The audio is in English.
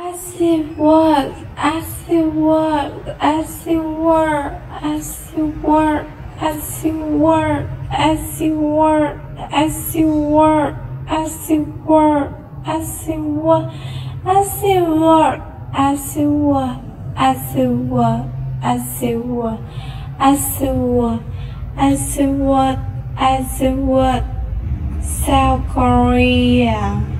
Expressive word, expressive word, expressive word, expressive word, expressive word, expressive word, expressive word, expressive word, expressive word, expressive word, expressive word, expressive word, expressive word, expressive word, expressive word, expressive word, South Korea.